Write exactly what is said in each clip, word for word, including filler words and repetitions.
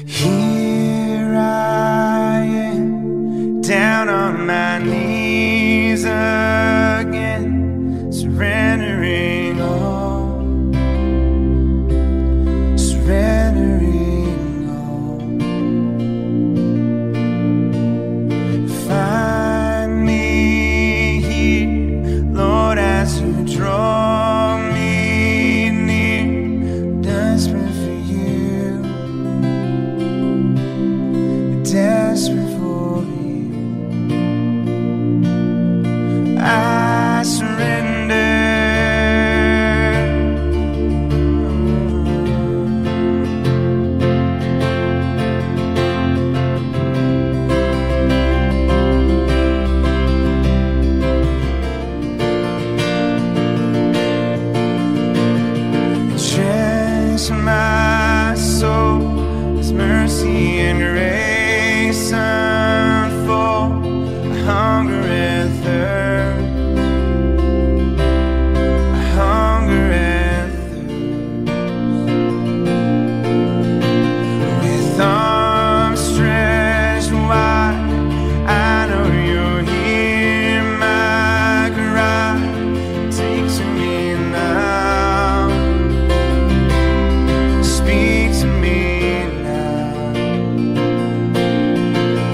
Here I am, down on my knees again, surrendering all, surrendering all. Find me here, Lord, as you draw me near, desperate for you, desperate for you. I surrender. Dress my soul as mercy and grace unfold. I hunger and thirst, I hunger and thirst. With arms stretched wide, I know you'll hear my cry. Take to me now, speak to me now.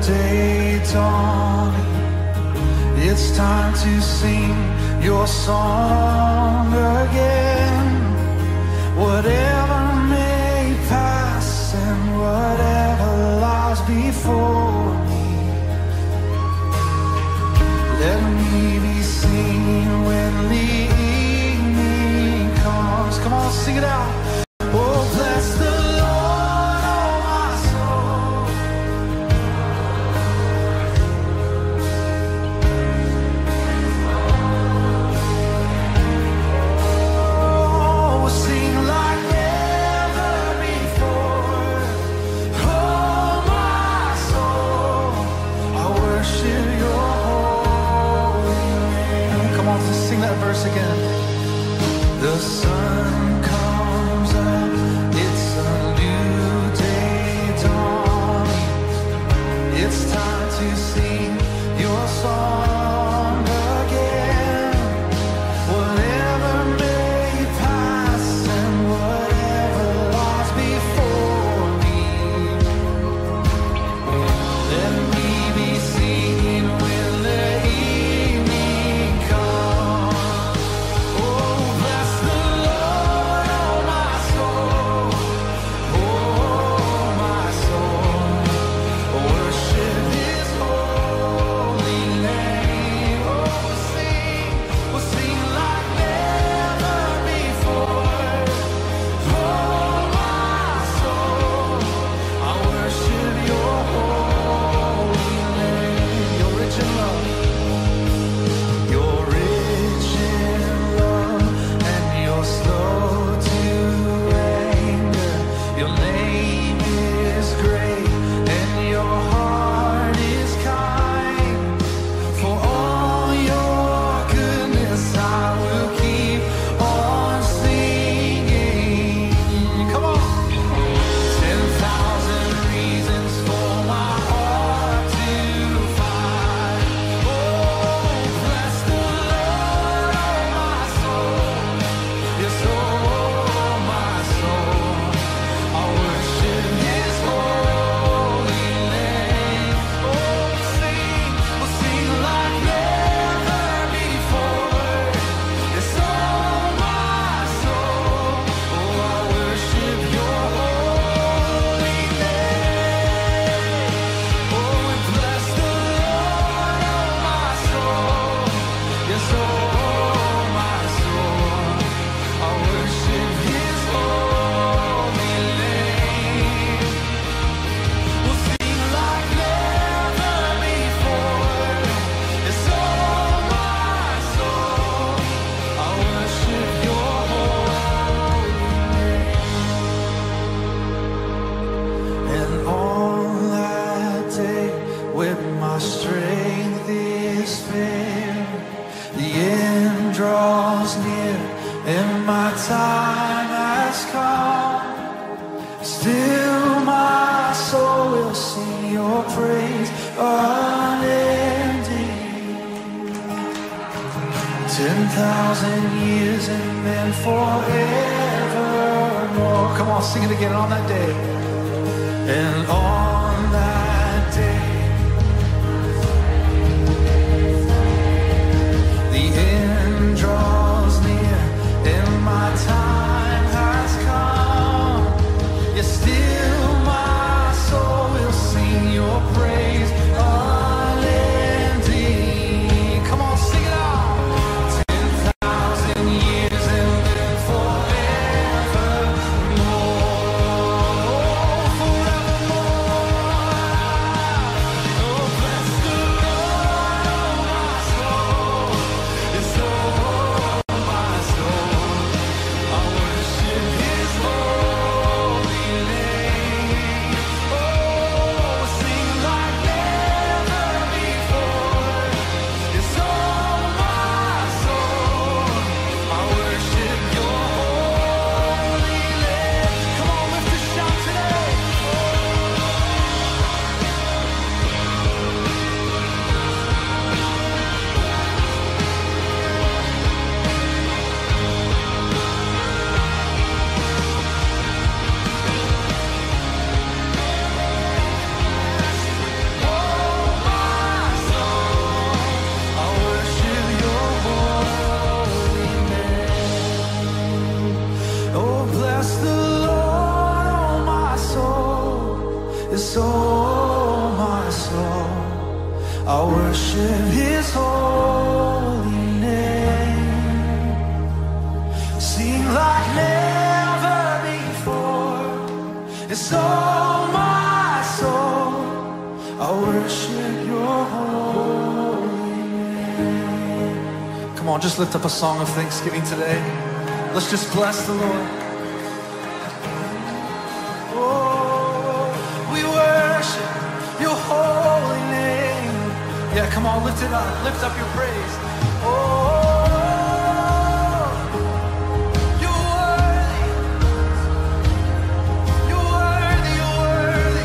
day dawning. It's time to sing your song again. Whatever may pass and whatever lies before me, let me be singing when the evening comes. Come on, sing it out. Oh, bless the Lord, oh my soul. Oh, we'll sing like never before. Oh, my soul, I worship your holy name. Come on, just sing that verse again. The sun comes up, it's a new day dawning. It's time to sing your song again. Whatever may pass and whatever lies before me, let me be singing when the evening comes. Oh, bless the Lord, oh my soul. Oh, my soul, worship His holy name. Oh, we'll sing, we'll sing like never before. Oh, my soul, I worship your holy name. You're rich in love. You're rich in love and you're slow to anger. Your name is great and your heart is kind. For all your goodness I will keep on singing. Come on. Ten thousand reasons for my heart to find. Oh, bless the Lord, oh my soul. Yes, oh my soul, I worship His holy name. Oh, we'll sing, we'll sing like never before. Yes, oh my soul, oh I worship your holy name. Oh, and bless the Lord, oh my soul. Yes, oh my soul, I worship His holy name. We'll sing like never before. Yes, oh my soul, I worship your holy name. And on that day when my strength is failing, the end draws near and my time has come, still my soul will sing your praise unending. Ten thousand years and then forevermore. Come on, sing it again on that day. And on that day, the end draws near and my time has come. Yet still my soul will sing your praise unending. Come on, sing it out. Ten thousand years and then forevermore. Forevermore. I worship His holy name. Sing like never before. It's all my soul. I worship Your holy name. Come on, just lift up a song of thanksgiving today. Let's just bless the Lord. Oh, we worship Your holy name. Yeah, come on, lift it up. Lift up your praise. Oh, You're worthy. You're worthy. You're worthy.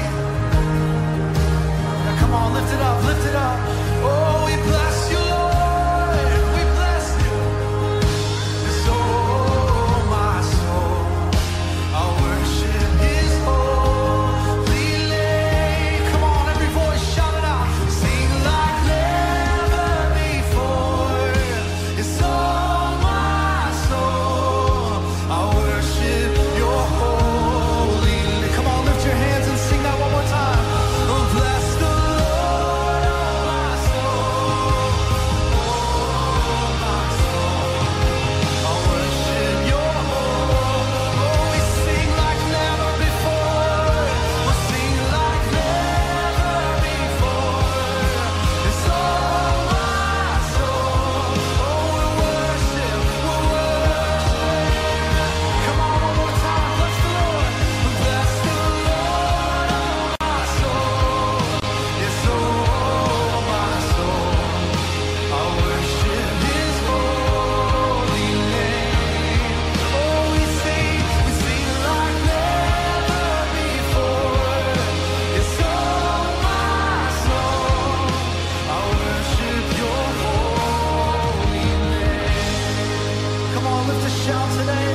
Yeah, come on, lift it up. Lift it up. Oh, we bless You, Lord. We bless You. It's all my soul. I worship His holy name. Come on, every voice, shout it out. Sing like never before. It's all my soul. I worship Your holy name. Come on, lift your hands and sing that one more time. Oh, bless the Lord, oh my soul. Oh, my soul. I worship Your holy. Oh, we sing like never before. We'll sing like never before. It's all my soul. Oh, we'll worship, we'll worship. Come on, one more time. Bless the Lord. Bless the Lord, oh my soul. It's all my soul. I worship His holy name. Oh, we sing, we sing like never before. It's all my soul. I worship Your holy name. Come on, lift a shout today.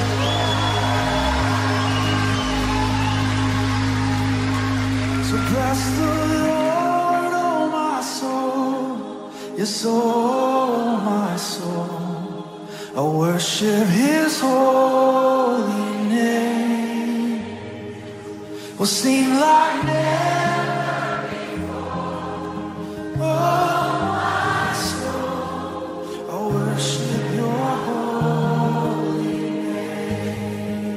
So bless the Lord, oh my soul. Yes, oh my soul. I worship His holy name. We'll sing like never before. Oh my soul. I worship Your holy name.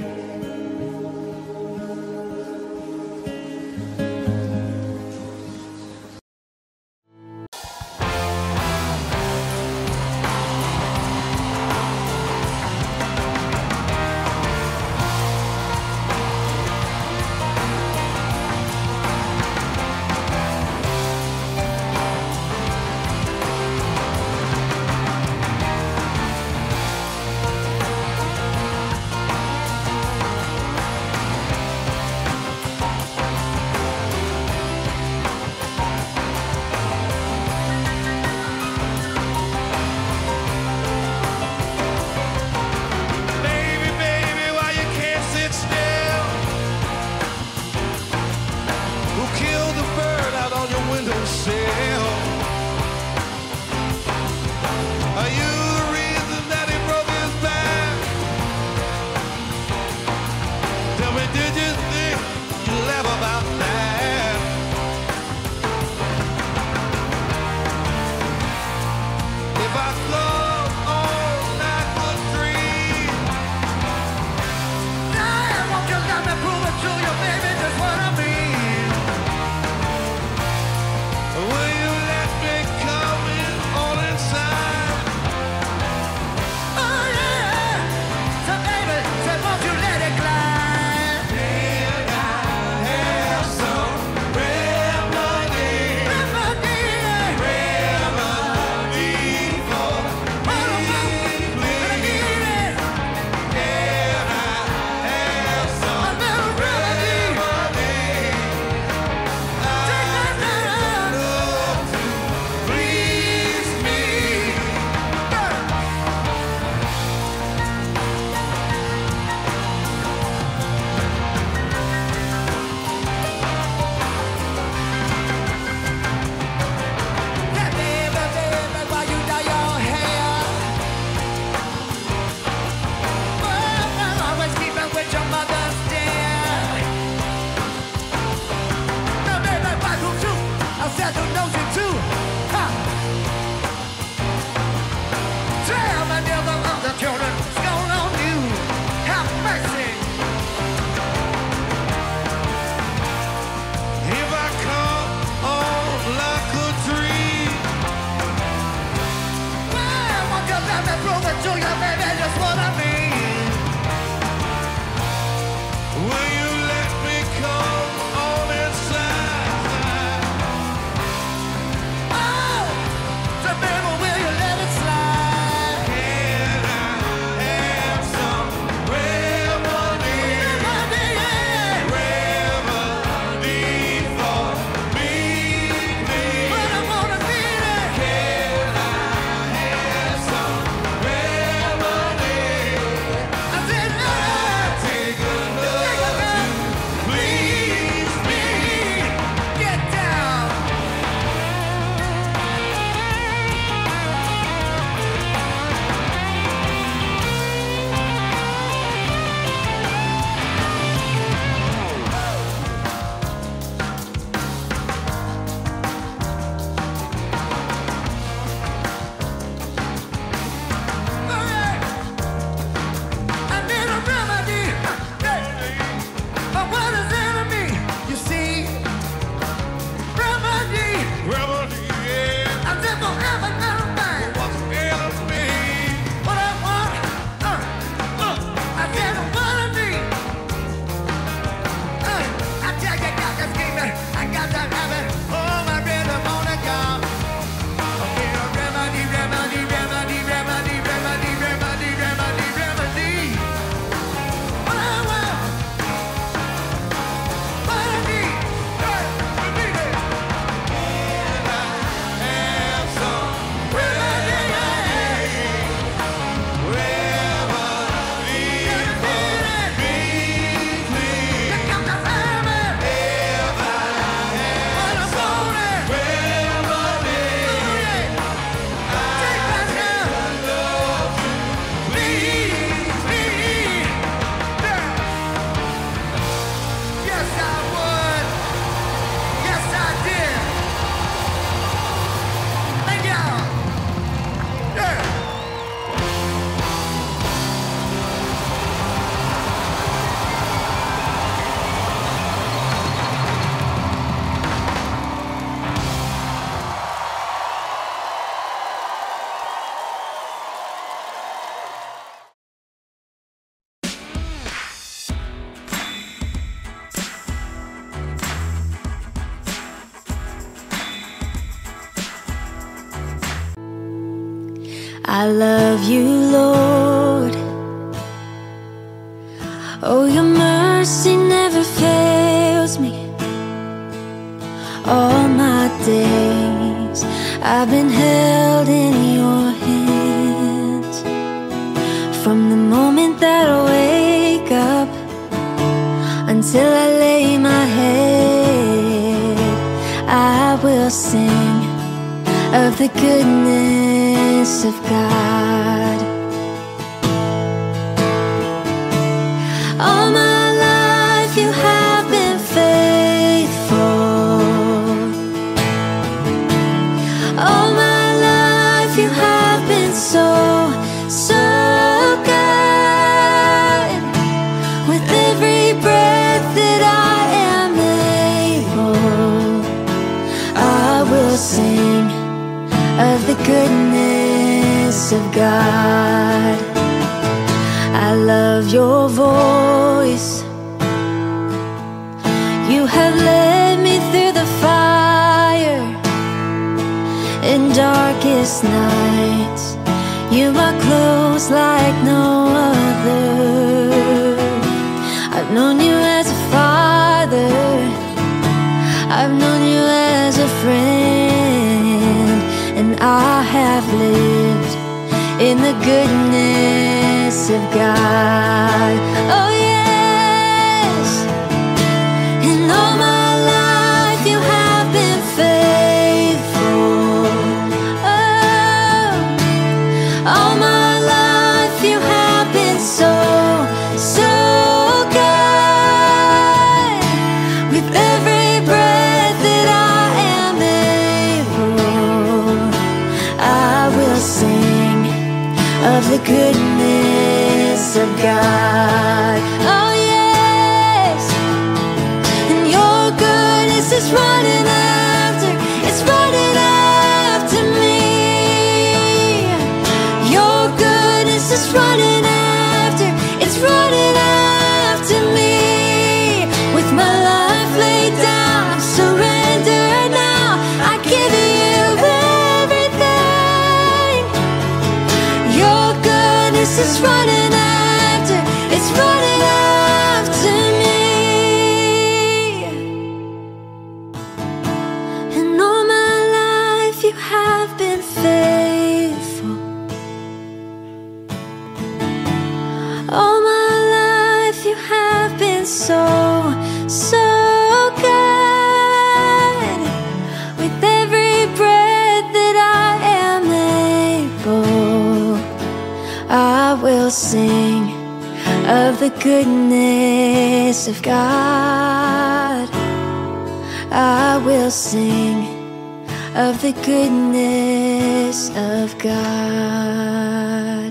I love you, Lord. Oh, your mercy never fails me. All my days I've been held in your hands. From the moment that I wake up until I lay my head, I will sing of the goodness of God. All my life you have been faithful. All my life you have been so, so good. With every breath that I am able, I will sing of the goodness of God. I love your voice. You have led me through the fire in darkest nights. You are close like no other. I've known you as a father, I've known you as a friend, and I have lived in the goodness of God. Oh yes, and all my life you have been faithful. Oh, all my life you have been so, so good. With every breath that I am able, I will sing of the goodness of God. Oh yes, and your goodness is running after, it's running after me. Your goodness is running after, it's running after me. With my life laid down, I surrender now. I give you everything. Your goodness is running after, it's running after me. And all my life you have been faithful. All my life you have been so, so good. With every breath that I am able, I will sing of the goodness of God. I will sing of the goodness of God.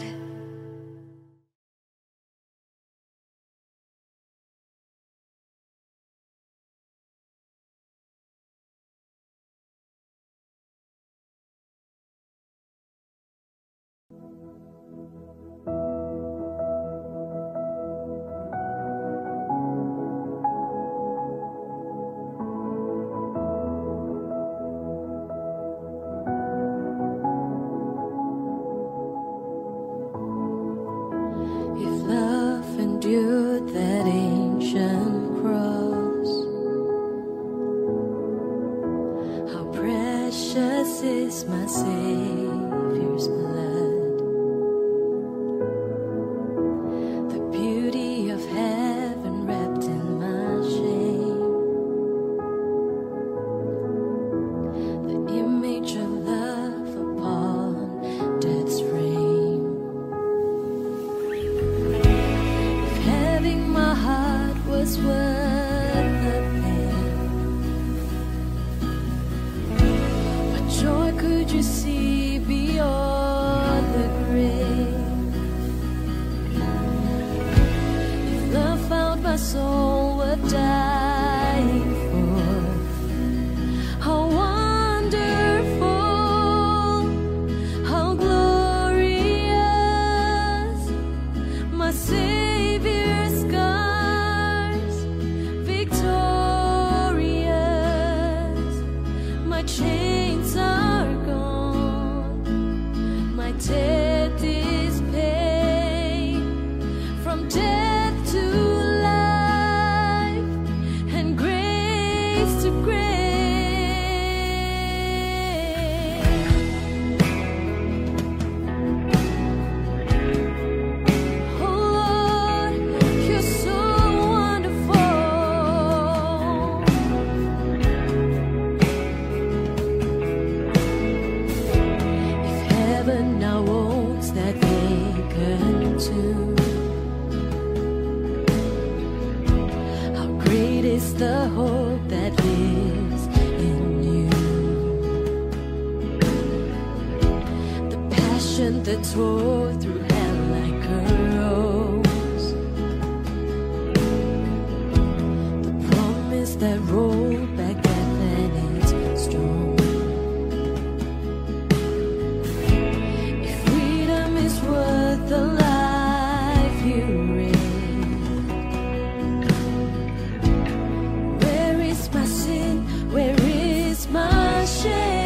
If love endured that ancient cross, how precious is my Savior's blood. The beauty of heaven wrapped in my shame, the image of love upon death's frame. My heart was worth the pain. What joy could you see beyond the grave? If love found my soul worth dying for, how wonderful, how glorious, my Savior's scars, victorious. My chains are gone, my that tore through hell like a rose. The promise that rolled back death and its strong. If freedom is worth the life you risk, where is my sin? Where is my shame?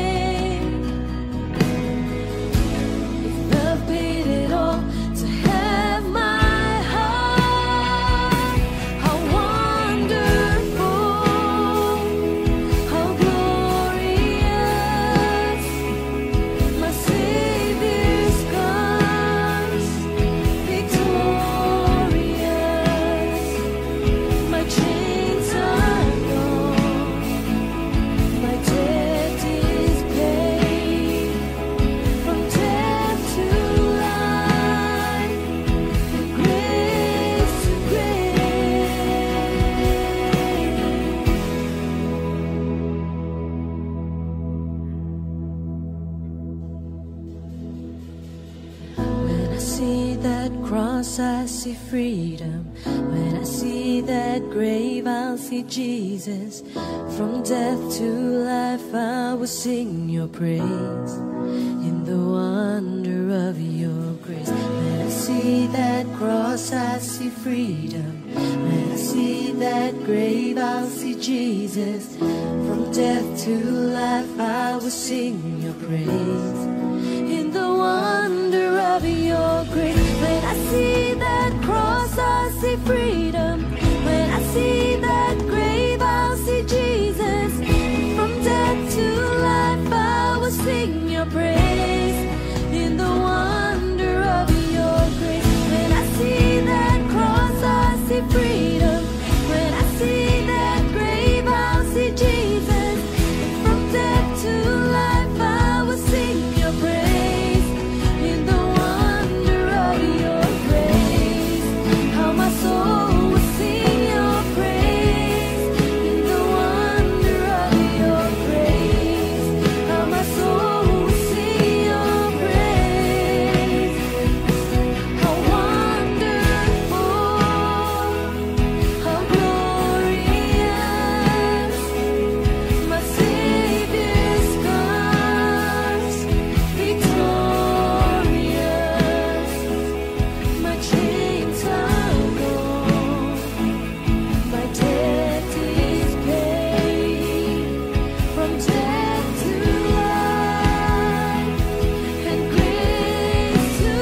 I see freedom. When I see that grave, I'll see Jesus. From death to life, I will sing your praise in the wonder of your grace. When I see that cross, I see freedom. When I see that grave, I'll see Jesus. From death to life, I will sing your praise in the wonder of your grace. When I see that cross, I see freedom. When I see that grave, I'll see Jesus. From death to life, I will sing your praise in the wonder of your grace. When I see that cross, I see freedom. When I see that grave, I'll see Jesus. From death to life, I will sing your praise in the wonder of your grace. How my soul will sing your praise in the wonder of your grace. How my soul will sing your praise. How wonderful, how glorious, my Savior's scars, victorious. My chains are gone, my debt is paid. From death to life and grace to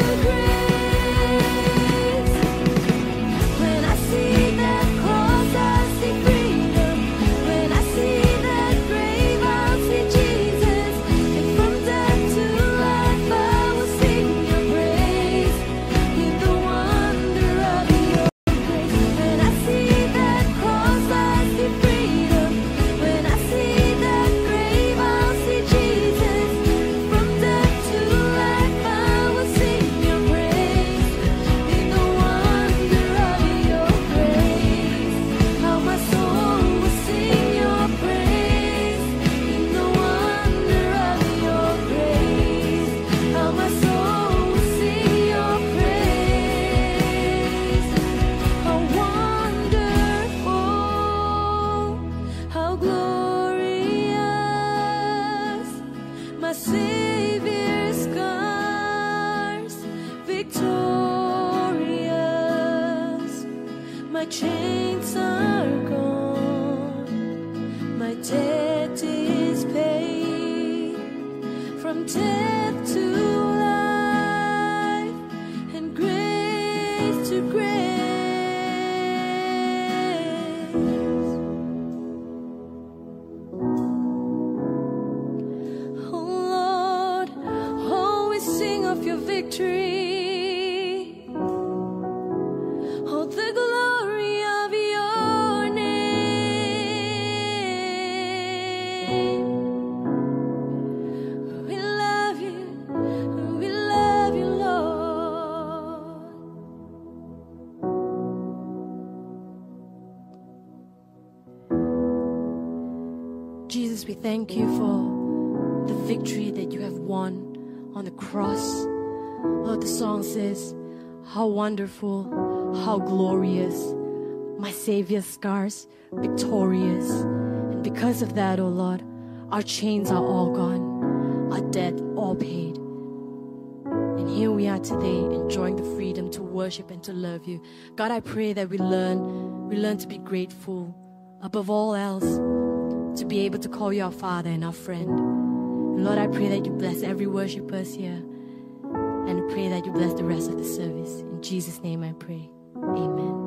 grace. When I see that cross, I see freedom. When I see that grave, I'll see Jesus. And from death to life, I will sing your praise in the wonder of your grace. When I see that cross, I see freedom. When I see that grave, I'll see Jesus. From death to life, I will sing your praise in the wonder of your grace. How my soul will sing your praise in the wonder of your grace. How my soul will sing your praise. How wonderful, how glorious, my Savior's scars, victorious. My chains are gone, my debt is paid. From death to life and grace to grace. Oh Lord, always sing of your victory. Oh, the glory of your name. We love you, we love you, Lord. Jesus, we thank you for the victory that you have won on the cross Lord, the song says, how wonderful, how glorious, my Savior's scars, victorious. And because of that, oh Lord, our chains are all gone, our debt all paid. And here we are today, enjoying the freedom to worship and to love you. God, I pray that we learn, we learn to be grateful, above all else, to be able to call you our Father and our friend. And Lord, I pray that you bless every worshiper here, and I pray that you bless the rest of the service. In Jesus' name I pray. Amen.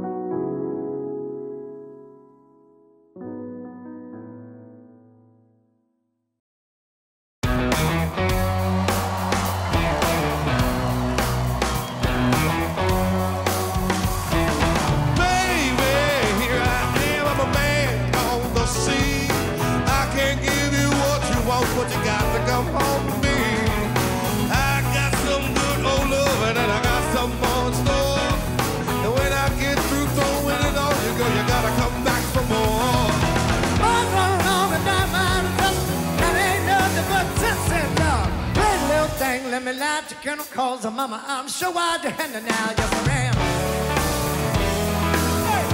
But you got to come home to me. I got some good old loving and I got some more in store. And when I get through throwing it on you, girl, you gotta come back for more. What's wrong with that man? That ain't nothing but sense and love. Hey, little thing, let me light your kennel calls on mama. I'm sure I'd hand it now, yes I am. Hey.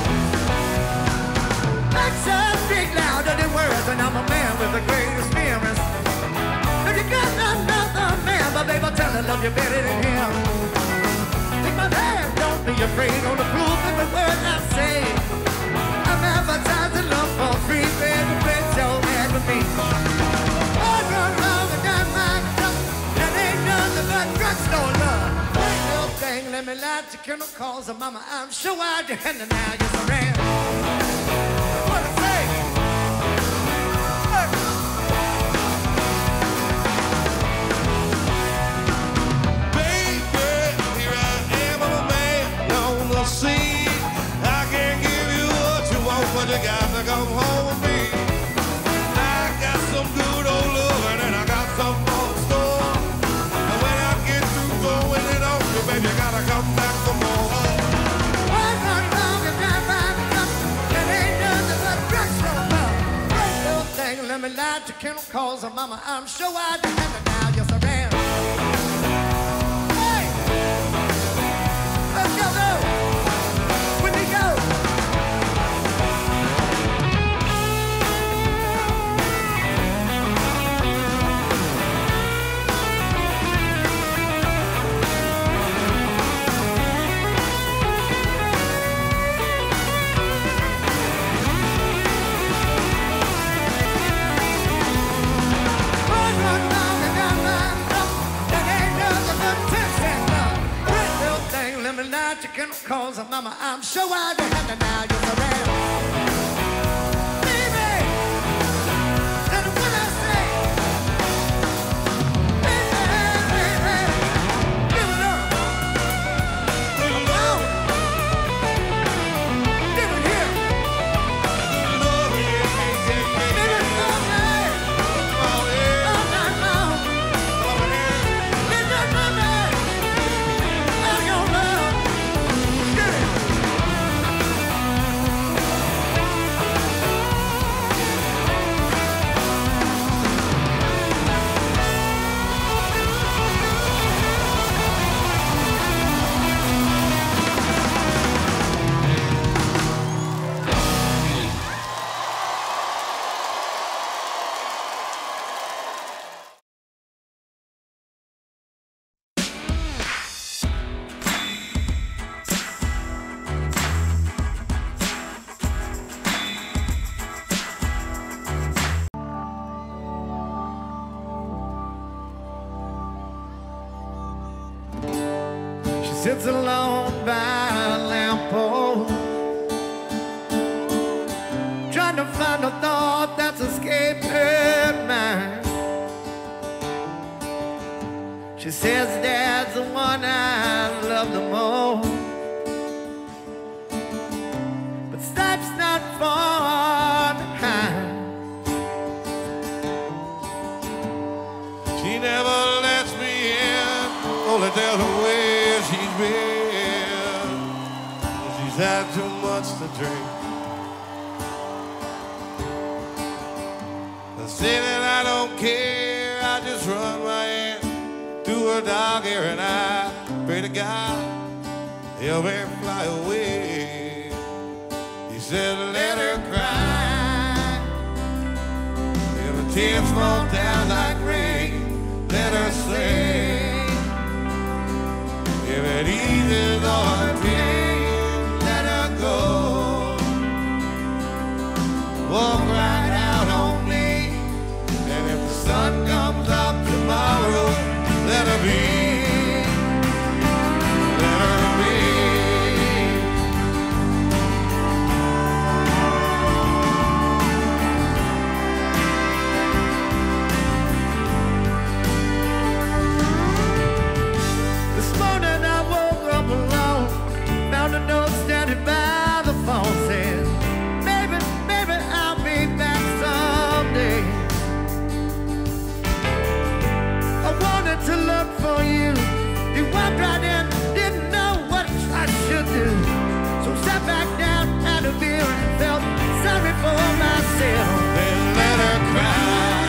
Makes us speak louder than words, and I'm a man with the greatest feelings. If you got another man, but baby, tell her love you better than him. Take my hand, don't be afraid on the proof every word I say. I'm advertising love for free, baby, put your hand with me. What's wrong with that man? That ain't nothing but drugstore love. Hey, little thing, let me light your kennel calls on mama. I'm sure I'd hand it now, yes I am. What I say? See, I can't give you what you want, but you got to come home with me. I got some good old loving and I got some more in store. And when I get through throwing it on you, baby, you gotta come back for more. What's wrong with that man? That ain't nothing but drugstore love. Great little thing, let me light your kennel calls on mama. I'm sure I'd hand it now, yes I am. Hey, let's go, go. Chicken calls on mama, I'm sure I'd have it now, yes I am. Baby, that's what I say. Baby, baby, give it up. Give it up. Give it here. Love it, yeah, yeah, yeah. Give it up, man. Oh, yeah. All night long. Oh, yeah. Give it up, man. All your love. Sits alone by a lamppost, trying to find a thought that's escaped her mind. She says Dad's the one I love the most, but Stipe's not far behind. She never lets me in, only tells me where she's been. She's had too much to drink. I say that I don't care, I just run my hand through to a dog here, and I pray to God he'll ever fly away. He said, let her cry. If the tears fall down like rain, let her sing. If it eases all her pain, let her go. Walk right out on me, and if the sun comes up tomorrow, let her be. Let her be. This morning I woke up alone, found a note standing by the phone saying, baby, baby, I'll be back someday. I wanted to look for you. You walked right in, didn't know what I should do. So sat back down, had a beer, and felt sorry for myself. Then let her cry.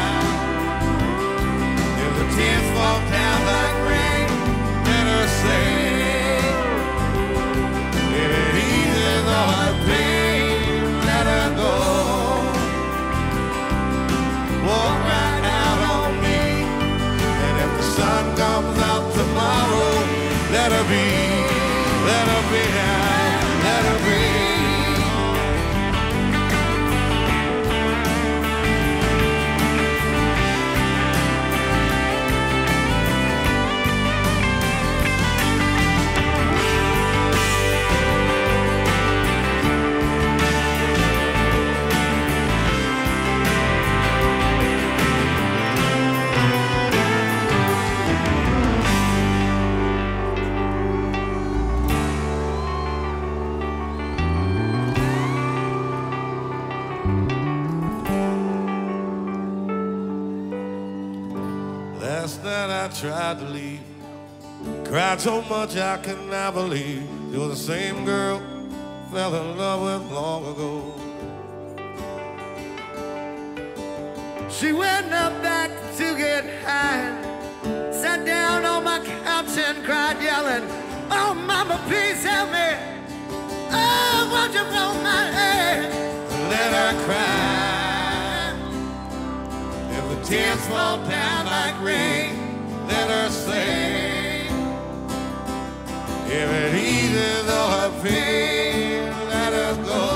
If the tears fall down like rain, let her sing. If it eases all her pain, let her go. Walk right out on me, and if the sun comes out tomorrow, let her be. Let her be now. Let her be. Last night I tried to leave, cried so much I could not believe you're the same girl fell in love with long ago. She went up back to get high, sat down on my couch and cried, yelling, oh, mama, please help me. Oh, won't you roll my head? Let her cry. If the tears fall down like rain, let her sing. If it eases all her pain, let her go.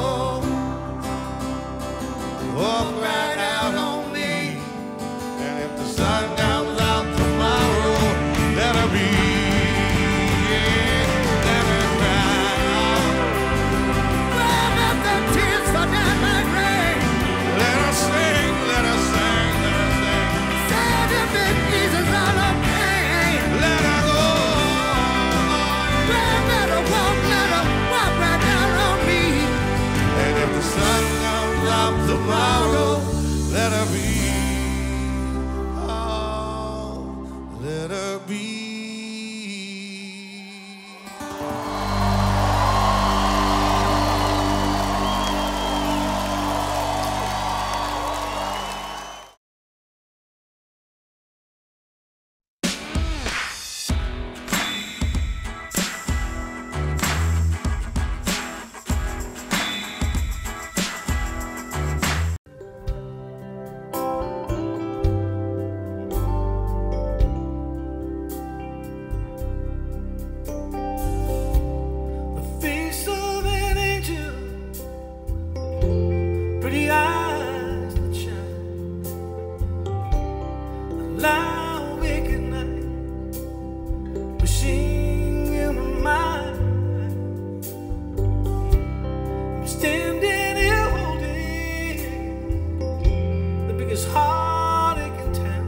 Walk right out on me, and if the sun comes out tomorrow, let her be. Yeah, let her cry. Well, let the tears fall down like rain. Let her sing, let her sing, let her sing. Said if it eases all her pain, Let her go. well, let her walk, let her walk right down on me. And if the sun comes up tomorrow, let her be. Oh, let her be. Face of an angel, pretty eyes that shine, lie awake at night, wishing in my mind. I'm standing here holding the biggest heartache in town.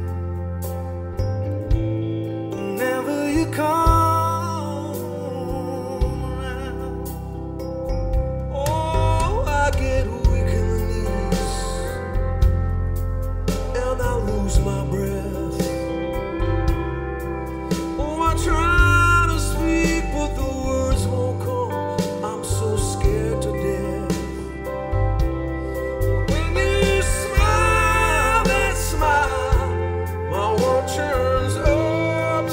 Whenever you come my breath. Oh, I try to speak, but the words won't come. I'm so scared to death. When you smile, that smile, my world turns upside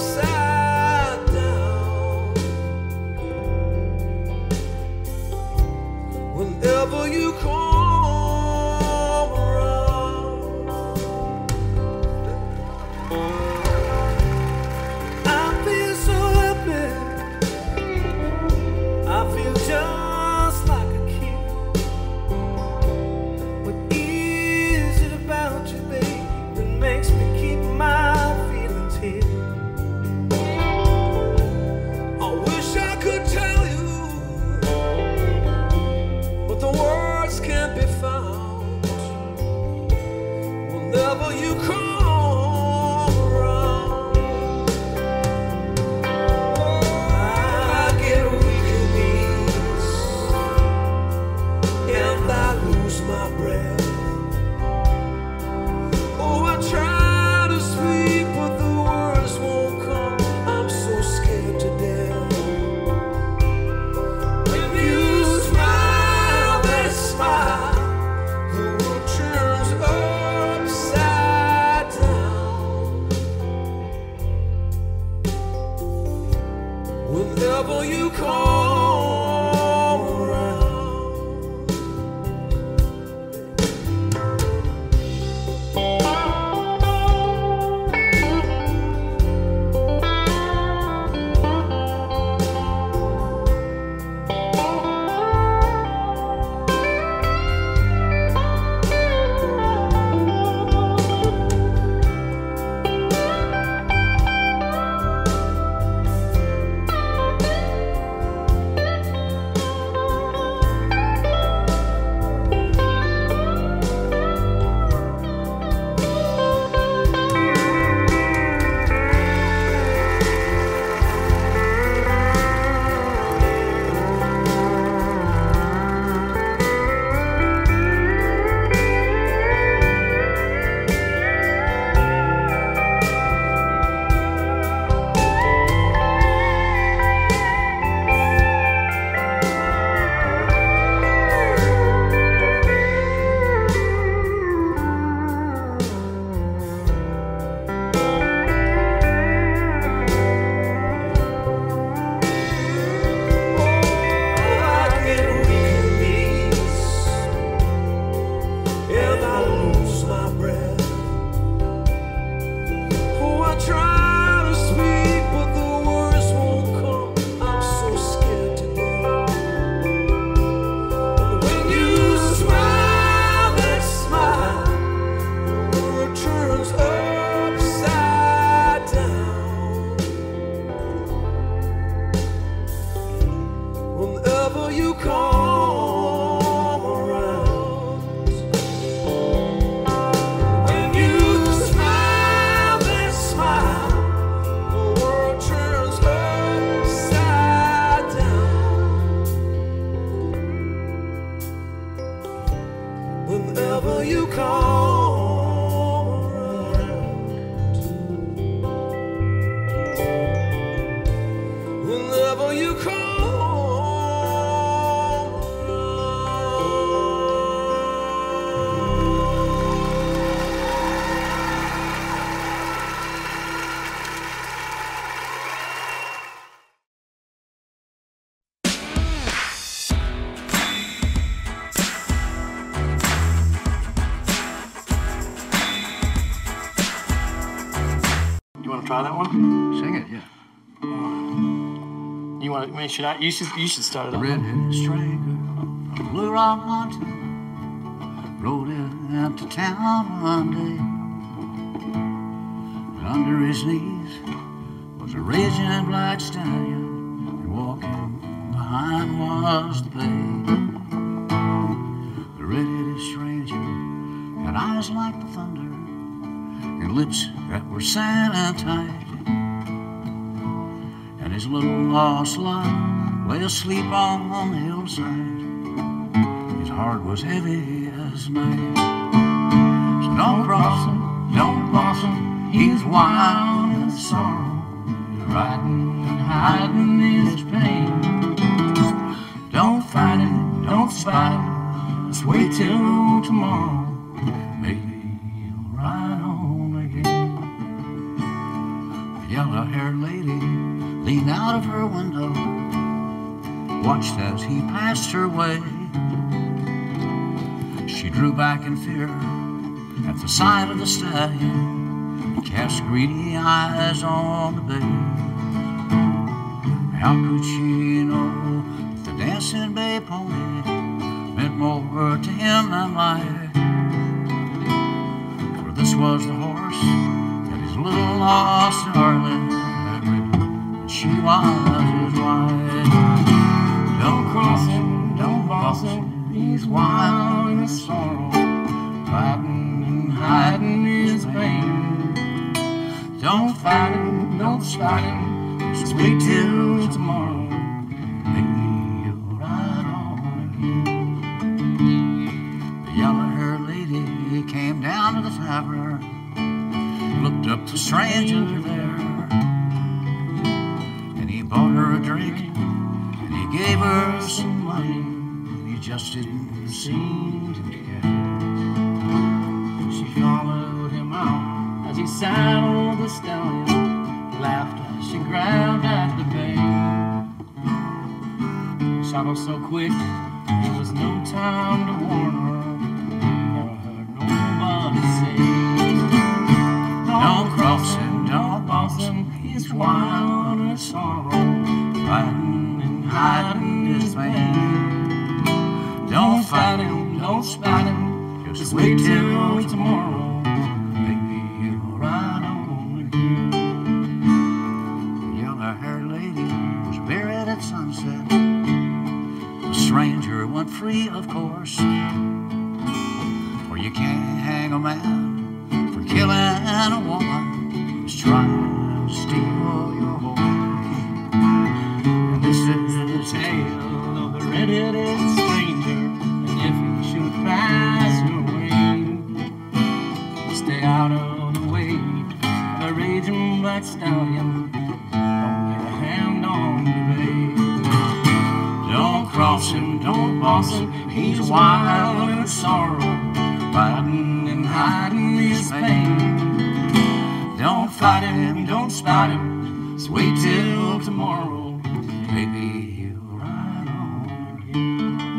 want to try that one? Sing it, yeah. You want to? I mean, should I? You should. You should start it. The off. red-headed stranger from Blue Rock, Montana, rode into town one day. And under his knees was a raging black stallion, and walking behind was the bay. The red-headed stranger had eyes like the thunder and lips that were sanitized. And his little lost love lay asleep on the hillside. His heart was heavy as night. So don't cross him, don't cross him, he's wild in sorrow, riding and hiding his pain. Don't fight him, don't spite him, just wait till tomorrow. Maybe he'll ride home again. The yellow-haired lady leaned out of her window, watched as he passed her way. She drew back in fear at the sight of the stallion, cast greedy eyes on the bay. How could she know that the dancing bay pony meant more to him than life? For this was the horse that his little lost darling had ridden, and she was his wife. Don't cross him, don't boss him, he's wild in his sorrow, fighting and hiding his pain. Don't fight him, don't spite him, just wait till tomorrow. Maybe he'll ride on again. The yellow-haired lady came down to the tavern, looked up the stranger there, and he bought her a drink, and he gave her some money, and he just didn't seem to care. She followed him out as he saddled the stallion, laughed as she grabbed at the bane. Shot so quick, there was no time to warn her. Never heard nobody say, don't cross him, don't boss him, he's wild in sorrow, fighting and hiding his pain. Don't fight him, don't spite him, just wait till tomorrow. Maybe he'll ride on again. The yellow-haired lady was buried at sunset. The stranger went free, of course, for you can't hang a man for killing a woman who's trying to steal your horse. And this is the tale of the red-headed stranger, and if he should pass your way, stay out of the way of a raging black stallion. Don't lay a hand on the bay. Don't cross him, don't boss him, he's wild in sorrow, fighting and hiding his pain. Don't fight him, don't spite him, just wait till tomorrow. Maybe he'll ride on again.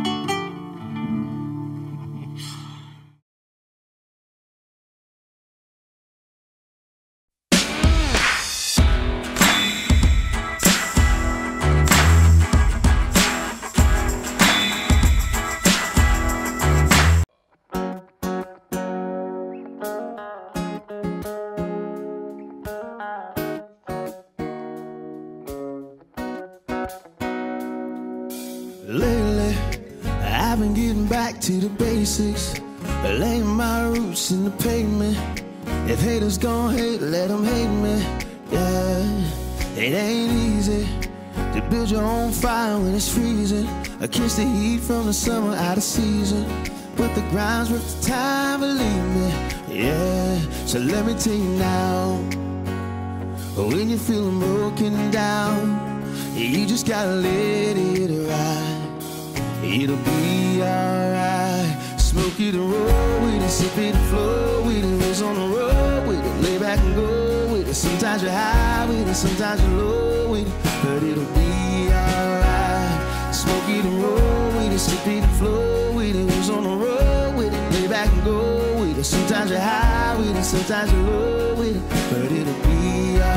Lately, I've been getting back to the basics, laying my roots in the pavement. If haters gon' hate, let them hate me. Yeah, it ain't easy to build your own fire when it's freezing. I kiss the heat from the summer out of season, but the grind's worth the time, believe me. Yeah, so let me tell you now, when you're feeling broken down, you just gotta let it ride. It'll be alright. Smoke it and roll with it, sip it and flow with it, race on the road with it, lay back and go with it. Sometimes you're high with it, sometimes you're low with it, but it'll be alright. Smoke it and roll with it, sip it and flow with it, race on the road with it, lay back and go with it. Sometimes you're high with it, sometimes you're low with it, but it'll be alright.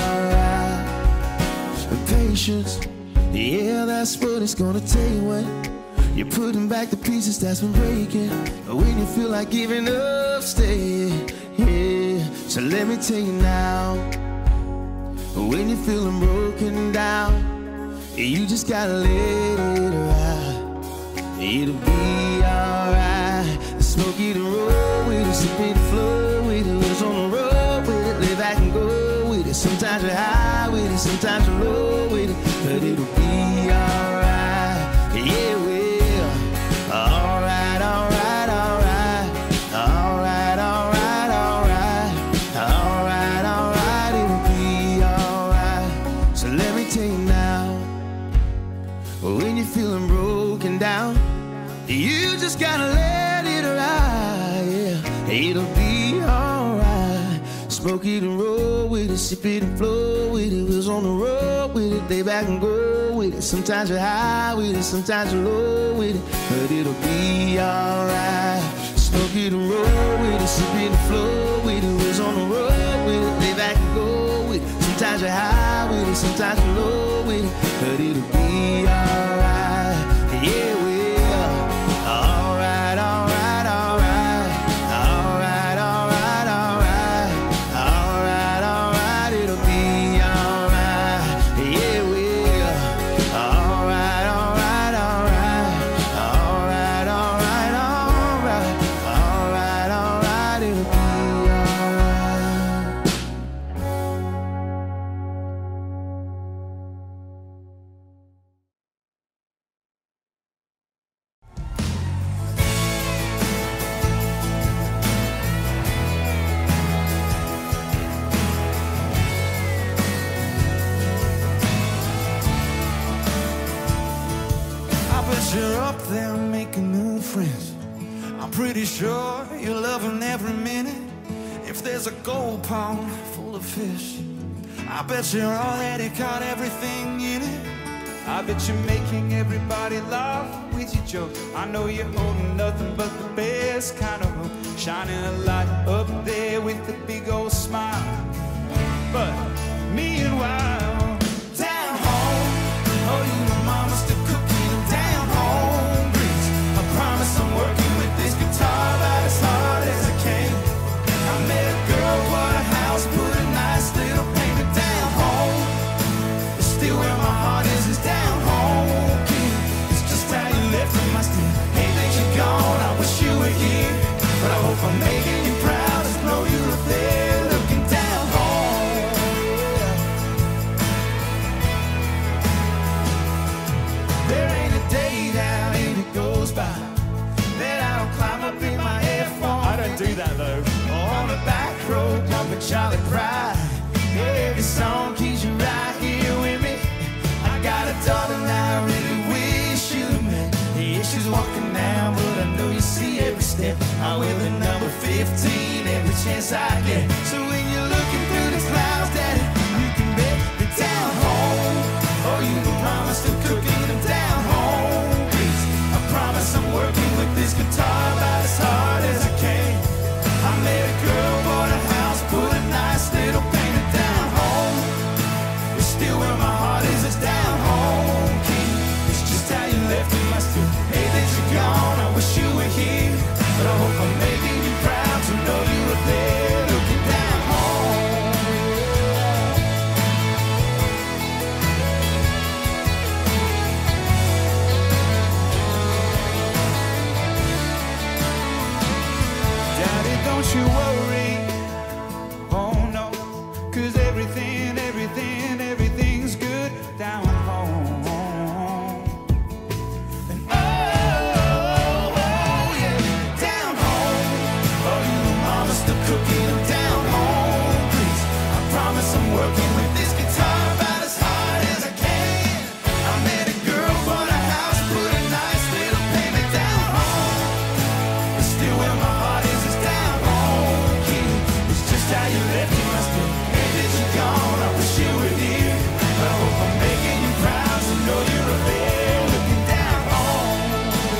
patience. Yeah, that's what it's gonna take when you're putting back the pieces that's been breaking. When you feel like giving up, stay. Yeah, so let me tell you now. When you're feeling broken down, you just gotta let it ride. It'll be alright. Smoke it and roll with it, sip it and flow with it. Wheels on the road with it, lay back and go with it. Sometimes you're high with it, sometimes you're low with it, but it'll be alright. Yeah, it will. Alright, alright, alright. Alright, alright, alright. Alright, alright, it'll be alright. So let me tell you now, when you're feeling broken down, you just gotta let it ride, yeah. It'll be alright. Smoke it and roll with it, sip it and flow with it. Wheels on the road with it, lay back and go with it. Sometimes you're high with it, sometimes you're low with it, but it'll be alright. Smoke it and roll with it, sip it and flow with it. Wheels on the road with it, lay back and go with it. Sometimes you're high with it, sometimes you're low with it, but it'll be alright. Yeah, we alright, alright, alright. Alright, alright, alright. Alright, alright, it'll be alright. Yeah, we will. Alright, alright, alright. Alright, alright, alright. Alright, alright, it'll be alright. You're up there making new friends. I'm pretty sure you're loving every minute. If there's a gold pond full of fish, I bet you're already caught everything in it. I bet you're making everybody laugh with your joke. I know you're holding nothing but the best kind of hope, shining a light up there with the big old smile. But meanwhile, down home, oh, you know mama's still cooking them down home greens. I promise I'm working with this guitar about as hard as I can. I met a girl, bought a house, put a nice little payment down home. It's still where my heart is, is down home, kid. It's just how you left me, I still hate that you're gone. I wish you were here, but I hope I'm making you proud. Just know you're up there looking down home. There ain't a day down and it goes by that I don't climb up in my headphones. I don't do that though. On the back road, pumping Charlie Pride. Every song keeps you right here with me. I got a daughter now, I really wish you met. Yeah, she's walking now, but I know you see every step. I'm with the number fifteen every chance I get. So when you're looking through the clouds, Daddy, you can bet you're down home. Oh, you know mama's still cooking them down home please. I promise I'm working with this guitar about as hard as I can. I met a girl, bought a house, put a nice little payment down home. It's still where my heart is, it's down home, kid. It's just how you left me, I still hate that you're gone. I wish you were here, but I hope I'm making you proud to know you were there looking down home. Daddy, don't you worry, oh no, 'cause everything, everything, everything's good down home. And oh, oh yeah, down home. Oh, you know mama's still cooking them down home please. I promise I'm working with this guitar about as hard as I can. I met a girl, bought a house, put a nice little payment down home. It's still where my heart is, it's down home, kid. It's just how you left me, I still hate that you're gone. I wish you were here, but I hope I'm making you proud to know you're up there looking down home.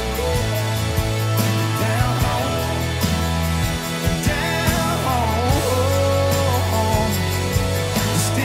Down home. Down home. It's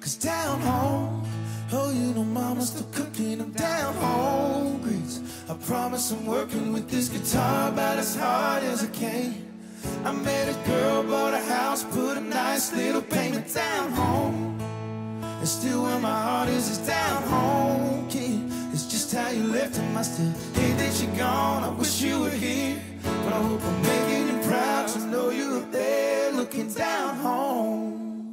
Cause down home, oh, you know mama's still cooking them down home grits. I promise I'm working with this guitar about as hard as I can. I met a girl, bought a house, put a nice little payment down home. And still where my heart is, is down home, kid. It's just how you left him, I still hate that you're gone. I wish you were here, but I hope I'm making you proud to know you're up there looking down home.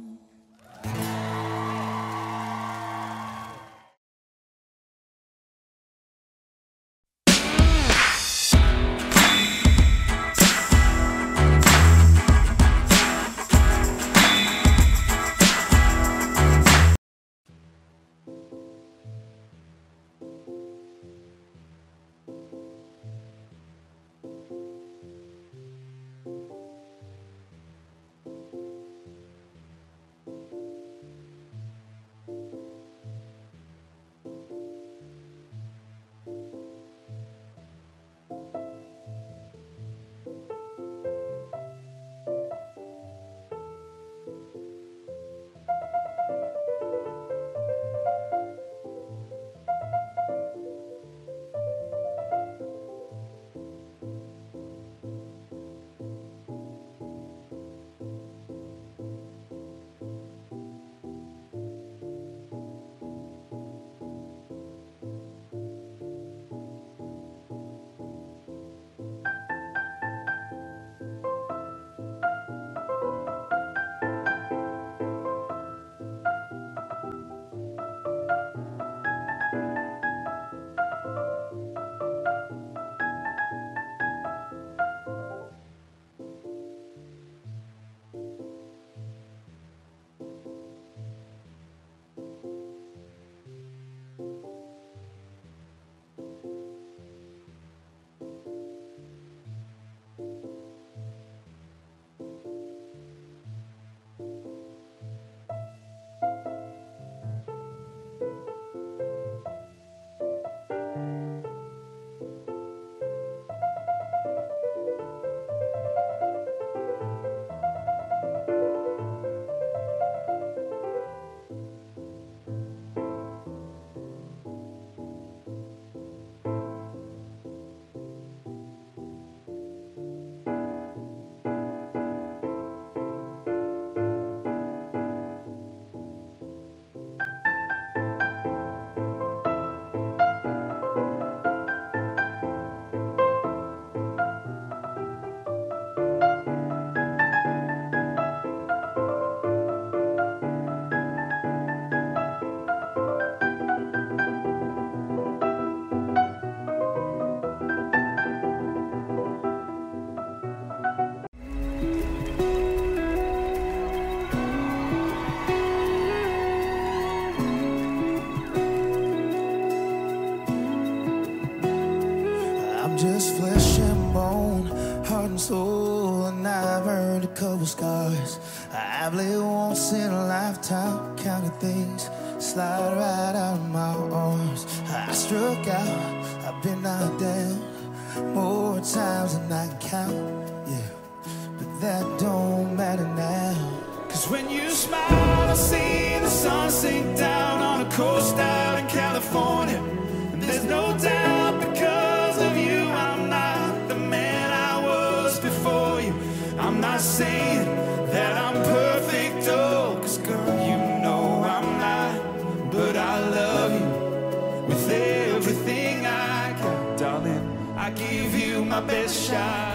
Just flesh and bone, heart and soul, and I've earned a couple scars. I've lived once in a lifetime, counted things slide right out of my arms. I struck out, I've been knocked down more times than I can count, yeah, but that don't matter now. Cause when you smile, I see the sun sink down on a coast out in California. And there's no doubt because of you I'm not the man I was before you. I'm not saying that I'm perfect, oh, cause girl, you know I'm not. But I love you with everything I got, darling. I give you my best shot.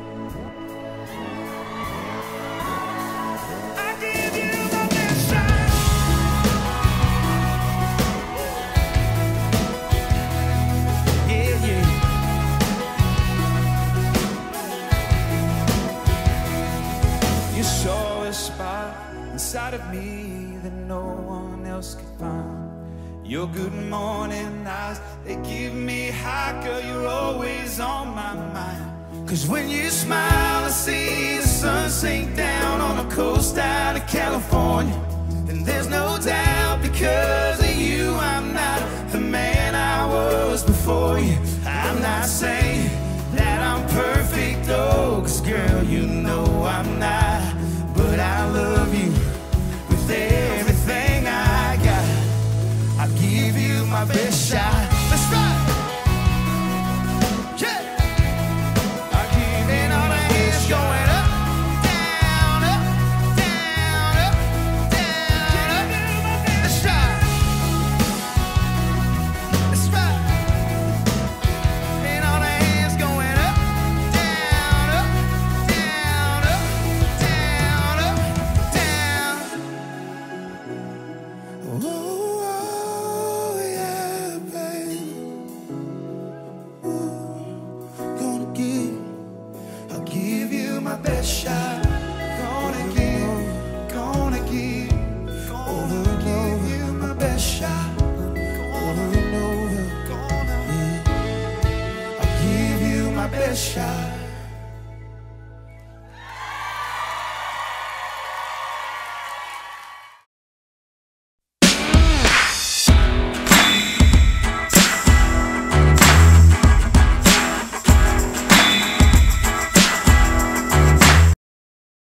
Inside of me that no one else could find. Your good morning eyes, they give me high, girl, you're always on my mind. Cause when you smile, I see the sun sink down on the coast out of California. And there's no doubt because of you I'm not the man I was before you. I'm not saying that I'm perfect, oh, cause girl, you know I'm not. But I love you with everything I my best shot. Let's ride. Yeah. I give you all my hands going up, down, up, down, up, down, up. Let's ride. Let's ride. And all the hands going up, down, up, down, up, down, up, down. Oh, oh, yeah, baby. Ooh, gonna give, I'll give you my best shot. Gonna give, gonna give, gonna give you my best shot. Over and over, gonna, yeah. I'll give you my best shot.